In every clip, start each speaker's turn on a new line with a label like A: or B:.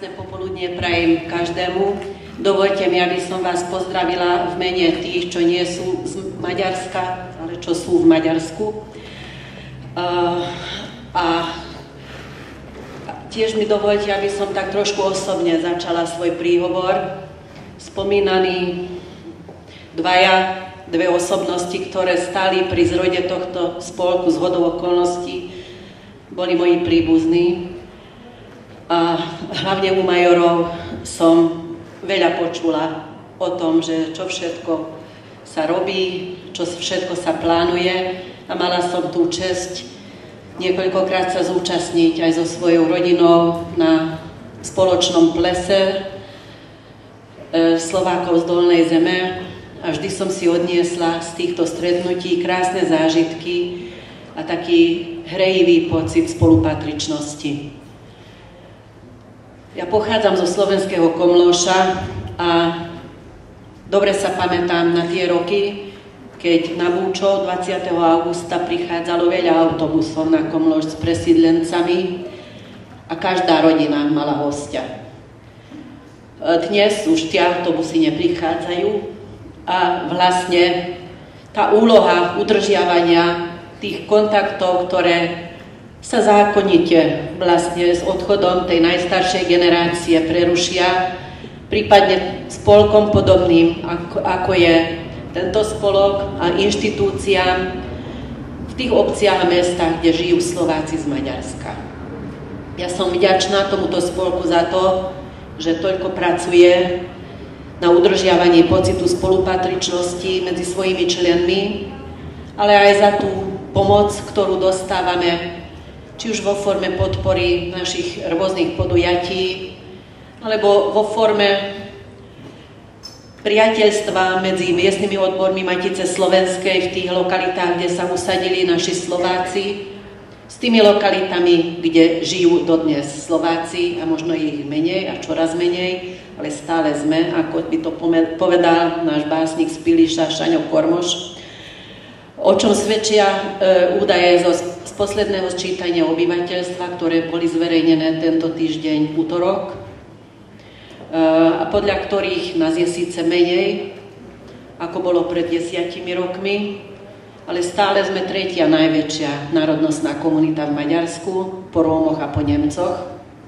A: Krásne popoludnie prajem každému. Dovoľte mi, aby som vás pozdravila v mene tých, čo nie sú z Maďarska, ale čo sú v Maďarsku. A tiež mi dovoľte, aby som tak trošku osobne začala svoj príhovor. Spomínaní dve osobnosti, ktoré stáli pri zrode tohto spolku z hodou okolností, boli moji príbuzní. A hlavne u majorov som veľa počula o tom, že čo všetko sa robí, čo všetko sa plánuje, a mala som tú česť niekoľkokrát sa zúčastniť aj so svojou rodinou na spoločnom plese Slovákov z Dolnej Zeme, a vždy som si odniesla z týchto stretnutí krásne zážitky a taký hrejivý pocit spolupatričnosti. Ja pochádzam zo slovenského Komlóša a dobre sa pamätám na tie roky, keď na Búčo 20. augusta prichádzalo veľa autobusov na Komlóš s presídlencami a každá rodina mala hostia. Dnes už tie autobusy neprichádzajú a vlastne tá úloha udržiavania tých kontaktov, ktoré sa zákonite vlastne s odchodom tej najstaršej generácie prerušia, prípadne spolkom podobným, ako je tento spolok a inštitúciám v tých obciach a mestách, kde žijú Slováci z Maďarska. Ja som vďačná tomuto spolku za to, že toľko pracuje na udržiavaní pocitu spolupatričnosti medzi svojimi členmi, ale aj za tú pomoc, ktorú dostávame či už vo forme podpory našich rôznych podujatí, alebo vo forme priateľstva medzi miestnymi odbormi Matice slovenskej v tých lokalitách, kde sa usadili naši Slováci, s tými lokalitami, kde žijú dodnes Slováci, a možno ich menej a čoraz menej, ale stále sme, ako by to povedal náš básnik z Piliša Šaňo Kormoš, o čom svedčia údaje z posledného sčítania obyvateľstva, ktoré boli zverejnené tento týždeň útorok, a podľa ktorých nás je síce menej, ako bolo pred 10 rokmi, ale stále sme tretia najväčšia národnostná komunita v Maďarsku, po Rómoch a po Nemcoch.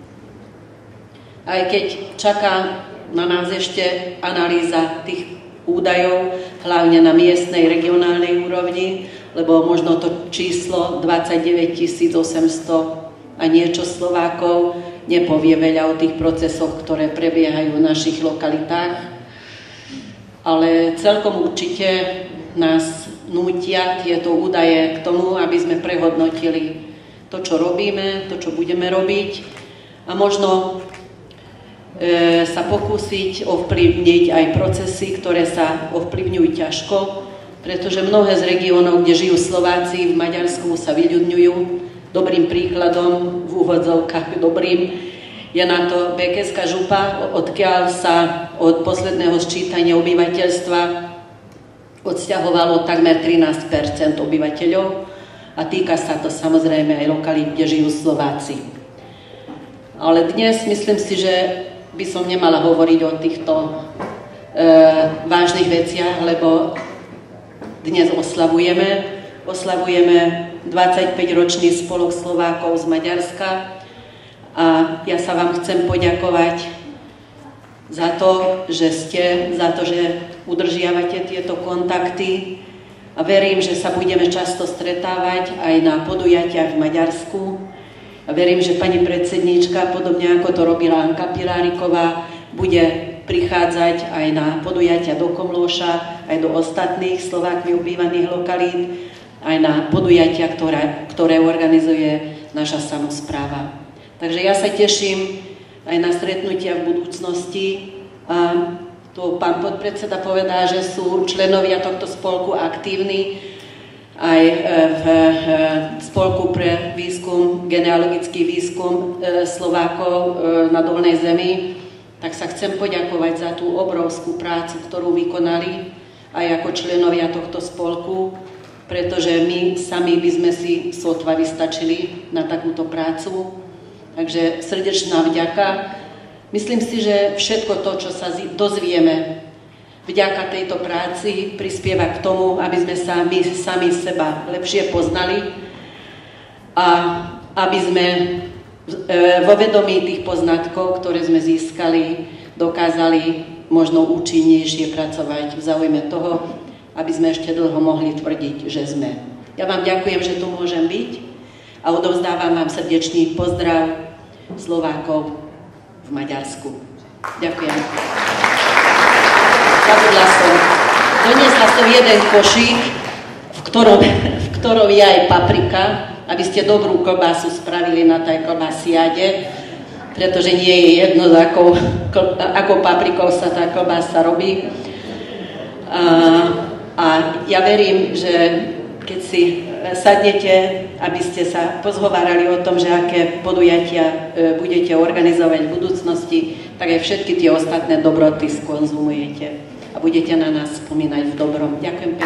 A: Aj keď čaká na nás ešte analýza tých údajov, hlavne na miestnej, regionálnej úrovni, lebo možno to číslo 29 800 a niečo Slovákov nepovie veľa o tých procesoch, ktoré prebiehajú v našich lokalitách. Ale celkom určite nás nútia tieto údaje k tomu, aby sme prehodnotili to, čo robíme, to, čo budeme robiť, a možno sa pokúsiť ovplyvniť aj procesy, ktoré sa ovplyvňujú ťažko, pretože mnohé z regiónov, kde žijú Slováci v Maďarsku, sa vyľudňujú. Dobrým príkladom, v úvodzovkách dobrým, je na to Békéská župa, odkiaľ sa od posledného sčítania obyvateľstva odsťahovalo takmer 13% obyvateľov, a týka sa to samozrejme aj lokalít, kde žijú Slováci. Ale dnes myslím si, že by som nemala hovoriť o týchto vážnych veciach, lebo dnes oslavujeme 25-ročný spolok Slovákov z Maďarska, a ja sa vám chcem poďakovať za to, že udržiavate tieto kontakty, a verím, že sa budeme často stretávať aj na podujatiach v Maďarsku. A verím, že pani predsedníčka, podobne ako to robila Anka Piláriková, bude prichádzať aj na podujatia do Komlóša, aj do ostatných Slovákmi obývaných lokalít, aj na podujatia, ktoré organizuje naša samospráva. Takže ja sa teším aj na stretnutia v budúcnosti. A tu pán podpredseda povedal, že sú členovia tohto spolku aktívni aj v spolku pre výskum, genealogický výskum Slovákov na Dolnej Zemi. Tak sa chcem poďakovať za tú obrovskú prácu, ktorú vykonali aj ako členovia tohto spolku, pretože my sami by sme si sotva vystačili na takúto prácu. Takže srdečná vďaka. Myslím si, že všetko to, čo sa dozvieme vďaka tejto práci, prispieva k tomu, aby sme sa my sami seba lepšie poznali a aby sme vo vedomí tých poznatkov, ktoré sme získali, dokázali možno účinnejšie pracovať v záujme toho, aby sme ešte dlho mohli tvrdiť, že sme. Ja vám ďakujem, že tu môžem byť a odovzdávam vám srdečný pozdrav Slovákov v Maďarsku. Ďakujem. Zabudla som. Doniesla som jeden košík, v ktorom je aj paprika, aby ste dobrú klobásu spravili na tej klobásiade, pretože nie je jedno, akou paprikou sa tá klobása robí. A ja verím, že keď si sadnete, aby ste sa pozhovárali o tom, že aké podujatia budete organizovať v budúcnosti, tak aj všetky tie ostatné dobroty skonzumujete a budete na nás spomínať v dobrom. Ďakujem pekne.